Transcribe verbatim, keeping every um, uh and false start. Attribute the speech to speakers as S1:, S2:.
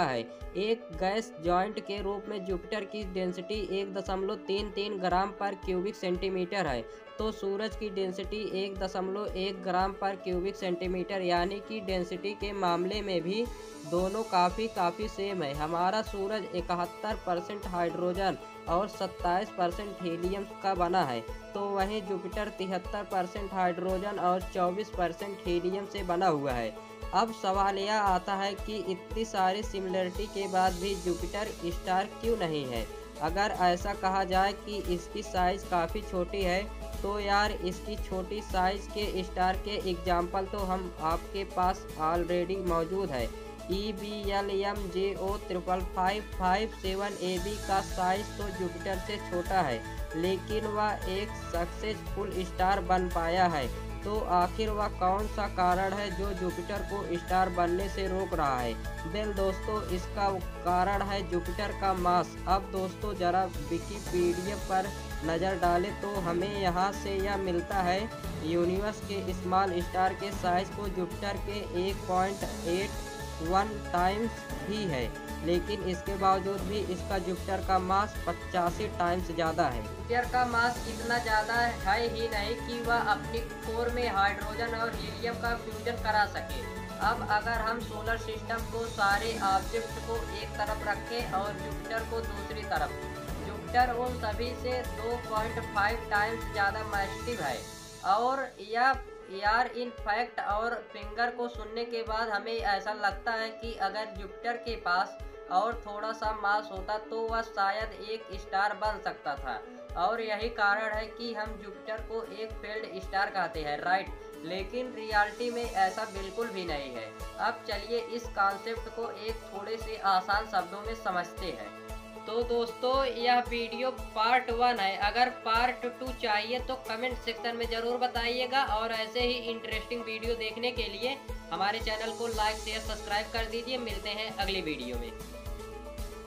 S1: है। एक gas joint के रूप में जुपिटर की डेंसिटी एक दशमलव तीन तीन ग्राम पर क्यूबिक सेंटीमीटर है, तो सूरज की डेंसिटी एक दशमलव एक ग्राम पर क्यूबिक सेंटीमीटर, यानी कि डेंसिटी के मामले में भी दोनों काफ़ी काफ़ी सेम है। हमारा सूरज इकहत्तर परसेंट हाइड्रोजन और सत्ताईस परसेंट हीलियम का बना है, तो वहीं जुपिटर तिहत्तर परसेंट हाइड्रोजन और चौबीस परसेंट हीलियम से बना हुआ है। अब सवाल यह आता है कि इतनी सारी सिमिलरिटी के बाद भी जुपिटर स्टार क्यों नहीं है। अगर ऐसा कहा जाए कि इसकी साइज़ काफ़ी छोटी है, तो यार इसकी छोटी साइज़ के स्टार के एग्जाम्पल तो हम आपके पास ऑलरेडी मौजूद है। E B L M J O triple five five seven A B का साइज़ तो जुपिटर से छोटा है, लेकिन वह एक सक्सेसफुल स्टार बन पाया है। तो आखिर वह कौन सा कारण है जो जुपिटर को स्टार बनने से रोक रहा है। वेल दोस्तों, इसका कारण है जुपिटर का मास। अब दोस्तों ज़रा विकिपीडिया पर नज़र डालें तो हमें यहाँ से यह मिलता है, यूनिवर्स के स्मॉल स्टार के साइज़ को जुपिटर के एक पॉइंट एट वन टाइम्स ही है, लेकिन इसके बावजूद भी इसका जुपिटर का मास पचासी टाइम्स ज़्यादा है। जुपिटर का मास इतना ज़्यादा है ही नहीं कि वह अपनी कोर में हाइड्रोजन और हीलियम का फ्यूजन करा सके। अब अगर हम सोलर सिस्टम को सारे ऑब्जेक्ट को एक तरफ रखें और जुपिटर को दूसरी तरफ, जुपिटर उन सभी से दो पॉइंट फाइव टाइम्स ज़्यादा मैसिव है। और यह यार इन फैक्ट और फिंगर को सुनने के बाद हमें ऐसा लगता है कि अगर जुपिटर के पास और थोड़ा सा मास होता तो वह शायद एक स्टार बन सकता था। और यही कारण है कि हम जुपिटर को एक फेल्ड स्टार कहते हैं, राइट। लेकिन रियलिटी में ऐसा बिल्कुल भी नहीं है। अब चलिए इस कॉन्सेप्ट को एक थोड़े से आसान शब्दों में समझते हैं। तो दोस्तों यह वीडियो पार्ट वन है। अगर पार्ट टू चाहिए तो कमेंट सेक्शन में ज़रूर बताइएगा, और ऐसे ही इंटरेस्टिंग वीडियो देखने के लिए हमारे चैनल को लाइक शेयर सब्सक्राइब कर दीजिए। मिलते हैं अगली वीडियो में।